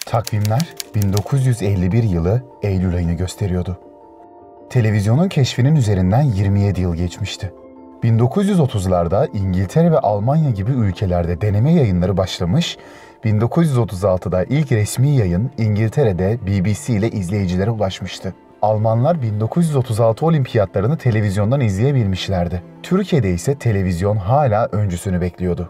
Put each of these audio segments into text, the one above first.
Takvimler 1951 yılı Eylül ayını gösteriyordu. Televizyonun keşfinin üzerinden 27 yıl geçmişti. 1930'larda İngiltere ve Almanya gibi ülkelerde deneme yayınları başlamış, 1936'da ilk resmi yayın İngiltere'de BBC ile izleyicilere ulaşmıştı. Almanlar 1936 olimpiyatlarını televizyondan izleyebilmişlerdi. Türkiye'de ise televizyon hala öncüsünü bekliyordu.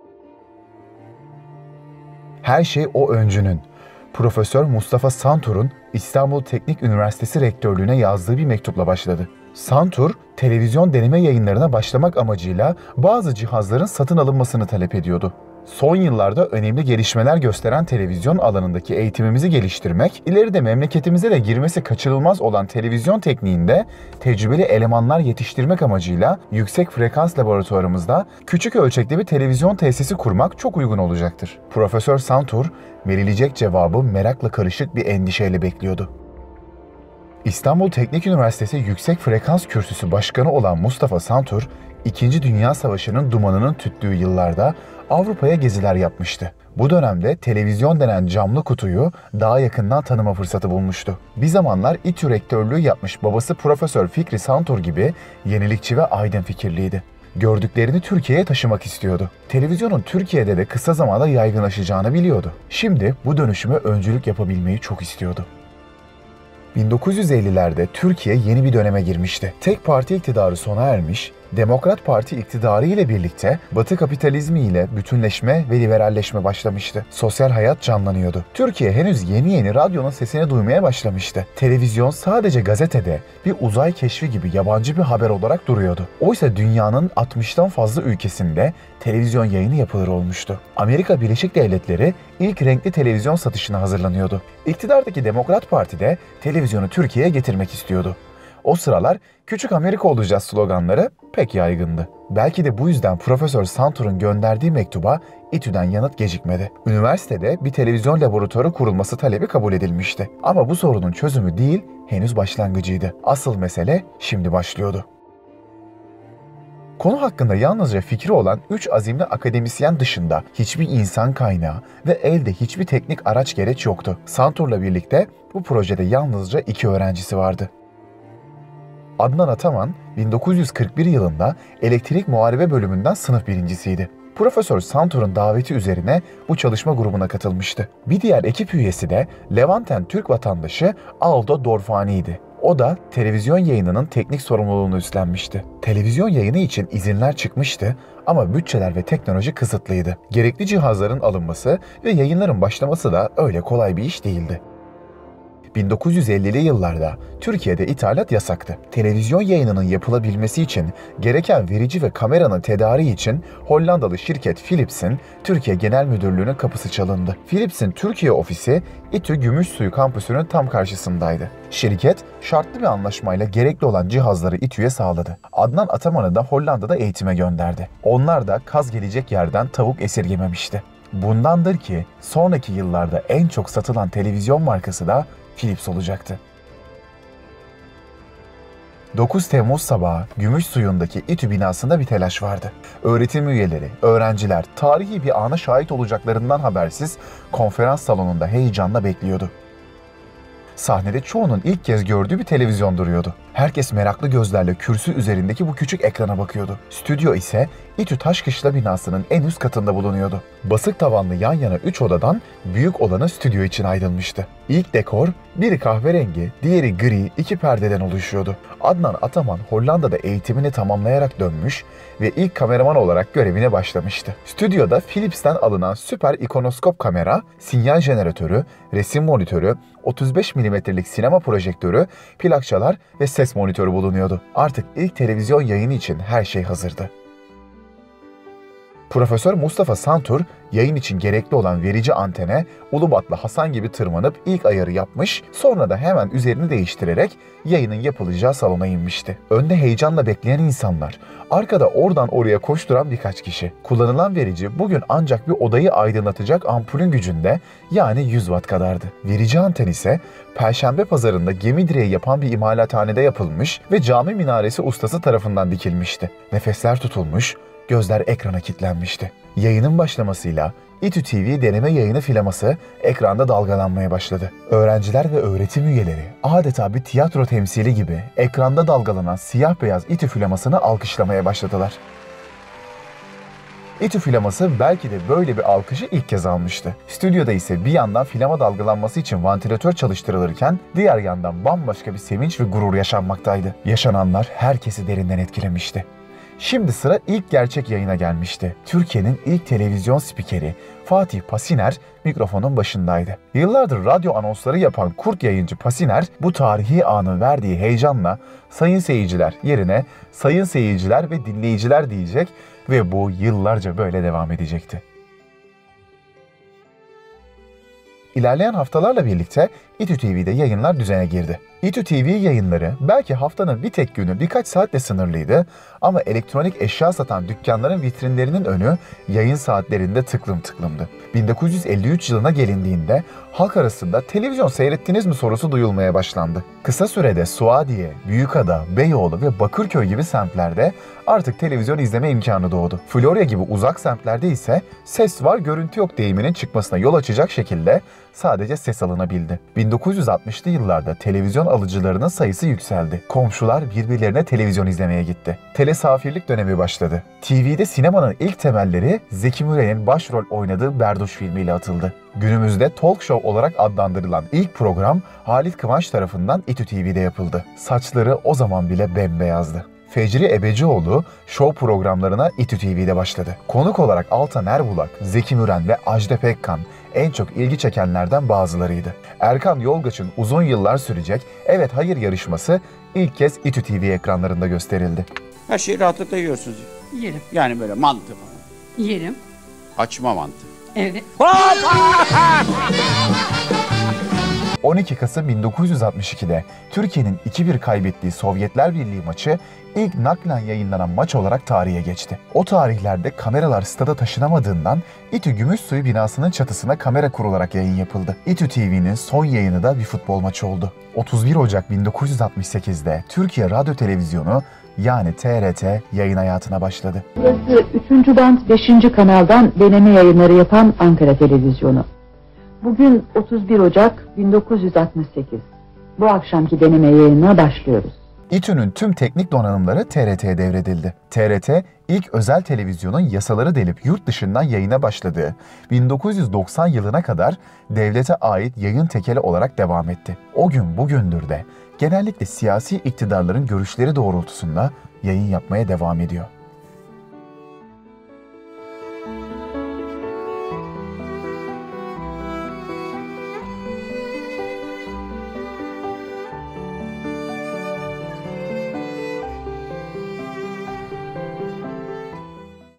Her şey o öncünün, Profesör Mustafa Santur'un İstanbul Teknik Üniversitesi Rektörlüğü'ne yazdığı bir mektupla başladı. Santur, televizyon deneme yayınlarına başlamak amacıyla bazı cihazların satın alınmasını talep ediyordu. Son yıllarda önemli gelişmeler gösteren televizyon alanındaki eğitimimizi geliştirmek, ileride memleketimize de girmesi kaçınılmaz olan televizyon tekniğinde tecrübeli elemanlar yetiştirmek amacıyla yüksek frekans laboratuvarımızda küçük ölçekli bir televizyon tesisi kurmak çok uygun olacaktır. Profesör Santur, verilecek cevabı merakla karışık bir endişeyle bekliyordu. İstanbul Teknik Üniversitesi Yüksek Frekans Kürsüsü Başkanı olan Mustafa Santur, İkinci Dünya Savaşı'nın dumanının tüttüğü yıllarda Avrupa'ya geziler yapmıştı. Bu dönemde televizyon denen camlı kutuyu daha yakından tanıma fırsatı bulmuştu. Bir zamanlar İTÜ rektörlüğü yapmış babası Profesör Fikri Santur gibi yenilikçi ve aydın fikirliydi. Gördüklerini Türkiye'ye taşımak istiyordu. Televizyonun Türkiye'de de kısa zamanda yaygınlaşacağını biliyordu. Şimdi bu dönüşüme öncülük yapabilmeyi çok istiyordu. 1950'lerde Türkiye yeni bir döneme girmişti. Tek parti iktidarı sona ermiş, Demokrat Parti iktidarı ile birlikte Batı kapitalizmi ile bütünleşme ve liberalleşme başlamıştı. Sosyal hayat canlanıyordu. Türkiye henüz yeni radyonun sesini duymaya başlamıştı. Televizyon sadece gazetede bir uzay keşfi gibi yabancı bir haber olarak duruyordu. Oysa dünyanın 60'tan fazla ülkesinde televizyon yayını yapılır olmuştu. Amerika Birleşik Devletleri ilk renkli televizyon satışına hazırlanıyordu. İktidardaki Demokrat Parti de televizyonu Türkiye'ye getirmek istiyordu. O sıralar "Küçük Amerika olacağız" sloganları pek yaygındı. Belki de bu yüzden Profesör Santur'un gönderdiği mektuba İTÜ'den yanıt gecikmedi. Üniversitede bir televizyon laboratuvarı kurulması talebi kabul edilmişti. Ama bu sorunun çözümü değil, henüz başlangıcıydı. Asıl mesele şimdi başlıyordu. Konu hakkında yalnızca fikri olan 3 azimli akademisyen dışında hiçbir insan kaynağı ve elde hiçbir teknik araç gereç yoktu. Santur'la birlikte bu projede yalnızca 2 öğrencisi vardı. Adnan Ataman, 1941 yılında elektrik muharebe bölümünden sınıf birincisiydi. Profesör Santur'un daveti üzerine bu çalışma grubuna katılmıştı. Bir diğer ekip üyesi de Levanten Türk vatandaşı Aldo Dorfani'ydi. O da televizyon yayınının teknik sorumluluğunu üstlenmişti. Televizyon yayını için izinler çıkmıştı ama bütçeler ve teknoloji kısıtlıydı. Gerekli cihazların alınması ve yayınların başlaması da öyle kolay bir iş değildi. 1950'li yıllarda Türkiye'de ithalat yasaktı. Televizyon yayınının yapılabilmesi için gereken verici ve kameranın tedariği için Hollandalı şirket Philips'in Türkiye Genel Müdürlüğü'nün kapısı çalındı. Philips'in Türkiye ofisi İTÜ Gümüşsuyu kampüsünün tam karşısındaydı. Şirket şartlı bir anlaşmayla gerekli olan cihazları İTÜ'ye sağladı. Adnan Ataman'ı da Hollanda'da eğitime gönderdi. Onlar da kaz gelecek yerden tavuk esirgememişti. Bundandır ki sonraki yıllarda en çok satılan televizyon markası da Philips olacaktı. 9 Temmuz sabahı Gümüşsuyu'ndaki İTÜ binasında bir telaş vardı. Öğretim üyeleri, öğrenciler tarihi bir ana şahit olacaklarından habersiz konferans salonunda heyecanla bekliyordu. Sahnede çoğunun ilk kez gördüğü bir televizyon duruyordu. Herkes meraklı gözlerle kürsü üzerindeki bu küçük ekrana bakıyordu. Stüdyo ise İTÜ Taşkışla binasının en üst katında bulunuyordu. Basık tavanlı yan yana 3 odadan büyük olanı stüdyo için ayrılmıştı. İlk dekor biri kahverengi, diğeri gri 2 perdeden oluşuyordu. Adnan Ataman Hollanda'da eğitimini tamamlayarak dönmüş ve ilk kameraman olarak görevine başlamıştı. Stüdyoda Philips'ten alınan süper ikonoskop kamera, sinyal jeneratörü, resim monitörü, 35 milimetrelik sinema projektörü, plakçalar ve ses monitörü bulunuyordu. Artık ilk televizyon yayını için her şey hazırdı. Profesör Mustafa Santur, yayın için gerekli olan verici antene Ulubatlı Hasan gibi tırmanıp ilk ayarı yapmış, sonra da hemen üzerini değiştirerek yayının yapılacağı salona inmişti. Önde heyecanla bekleyen insanlar, arkada oradan oraya koşturan birkaç kişi. Kullanılan verici bugün ancak bir odayı aydınlatacak ampulün gücünde, yani 100 watt kadardı. Verici anten ise Perşembe Pazarı'nda gemi direği yapan bir imalathanede yapılmış ve cami minaresi ustası tarafından dikilmişti. Nefesler tutulmuş, Gözler ekrana kilitlenmişti. Yayının başlamasıyla İTÜ TV deneme yayını filaması ekranda dalgalanmaya başladı. Öğrenciler ve öğretim üyeleri adeta bir tiyatro temsili gibi ekranda dalgalanan siyah beyaz İTÜ filamasını alkışlamaya başladılar. İTÜ filaması belki de böyle bir alkışı ilk kez almıştı. Stüdyoda ise bir yandan filama dalgalanması için vantilatör çalıştırılırken diğer yandan bambaşka bir sevinç ve gurur yaşanmaktaydı. Yaşananlar herkesi derinden etkilemişti. Şimdi sıra ilk gerçek yayına gelmişti. Türkiye'nin ilk televizyon spikeri Fatih Pasiner mikrofonun başındaydı. Yıllardır radyo anonsları yapan kurt yayıncı Pasiner bu tarihi anın verdiği heyecanla sayın seyirciler yerine sayın seyirciler ve dinleyiciler diyecek ve bu yıllarca böyle devam edecekti. İlerleyen haftalarla birlikte İTÜ TV'de yayınlar düzene girdi. İTÜ TV yayınları belki haftanın bir tek günü birkaç saatle sınırlıydı ama elektronik eşya satan dükkanların vitrinlerinin önü yayın saatlerinde tıklım tıklımdı. 1953 yılına gelindiğinde halk arasında televizyon seyrettiniz mi sorusu duyulmaya başlandı. Kısa sürede Suadiye, Büyükada, Beyoğlu ve Bakırköy gibi semtlerde artık televizyon izleme imkanı doğdu. Florya gibi uzak semtlerde ise ses var görüntü yok deyiminin çıkmasına yol açacak şekilde sadece ses alınabildi. 1960'lı yıllarda televizyon alıcılarının sayısı yükseldi. Komşular birbirlerine televizyon izlemeye gitti. Telesafirlik dönemi başladı. TV'de sinemanın ilk temelleri Zeki Müren'in başrol oynadığı Berduş filmiyle atıldı. Günümüzde talk show olarak adlandırılan ilk program Halit Kıvanç tarafından İTÜ TV'de yapıldı. Saçları o zaman bile bembeyazdı. Fecri Ebecioğlu show programlarına İTÜ TV'de başladı. Konuk olarak Altan Erbulak, Zeki Müren ve Ajda Pekkan en çok ilgi çekenlerden bazılarıydı. Erkan Yolgaç'ın uzun yıllar sürecek Evet Hayır yarışması ilk kez İTÜ TV ekranlarında gösterildi. Her şeyi rahatlıkla yiyorsunuz. Yerim. Yani böyle mantı falan. Yerim. Açma mantı. Evet. 12 Kasım 1962'de Türkiye'nin 2-1 kaybettiği Sovyetler Birliği maçı ilk naklen yayınlanan maç olarak tarihe geçti. O tarihlerde kameralar stada taşınamadığından İTÜ Gümüşsuyu binasının çatısına kamera kurularak yayın yapıldı. İTÜ TV'nin son yayını da bir futbol maçı oldu. 31 Ocak 1968'de Türkiye Radyo Televizyonu yani TRT yayın hayatına başladı. Burası 3. band 5. kanaldan deneme yayınları yapan Ankara Televizyonu. Bugün 31 Ocak 1968. Bu akşamki deneme yayınına başlıyoruz. İTÜ'nün tüm teknik donanımları TRT'ye devredildi. TRT, ilk özel televizyonun yasaları delip yurt dışından yayına başladığı 1990 yılına kadar devlete ait yayın tekeli olarak devam etti. O gün bugündür de genellikle siyasi iktidarların görüşleri doğrultusunda yayın yapmaya devam ediyor.